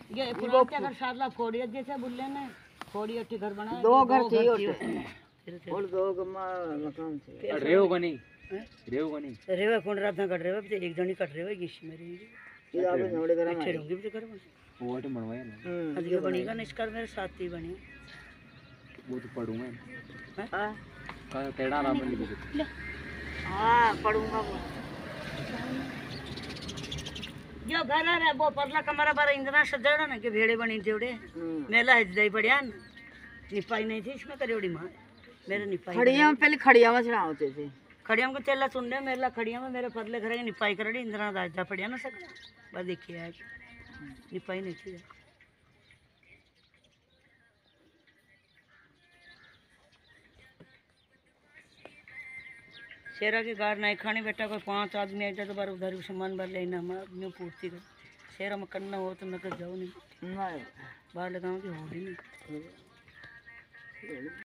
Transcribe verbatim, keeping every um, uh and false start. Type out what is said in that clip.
ये पुराने के घर साला फोड़िया जैसे बुल्ले ने फोड़िया के घर बनाए दो घर चाहिए और दो मकान चाहिए रेव बनी रेव बनी रेवा कौन रात ना कट रेवा भी एक जनी कट रेवा किस मेरी ये आगे नोड़े घर में ठेरूंगी भी कर वो तो बनवाया ना आज ये बनेगा निष्कर मेरे साथ ही बनी वो तो पढ़ूंगा हां का टेढ़ा नाम लिख हां पढ़ूंगा वो जो घर है वो परला कमरा बार इंद्रा सजड़ा ना के भेड़े बनी जोड़े मेला है जाई पड़िया निपाई नहीं थी इसमें करियोड़ी मां मेरे निपाई खड़िया में पहले खड़िया में चढ़ा होते थे खड़िया को चला सुनने मेला खड़िया में मेरे परले घर निपाई करड़ी इंद्रा राजा पड़िया ना सकता बस देखिए आज निपाई नहीं थी शेरा की गार नहीं खानी बेटा कोई पांच आदमी आए तो बार उधर सामान भर लेना मैं पूर्ति कर शेरा में करना हो तो नगर जाओ नहीं नहीं बाहर लगाऊंगी हो ही नहीं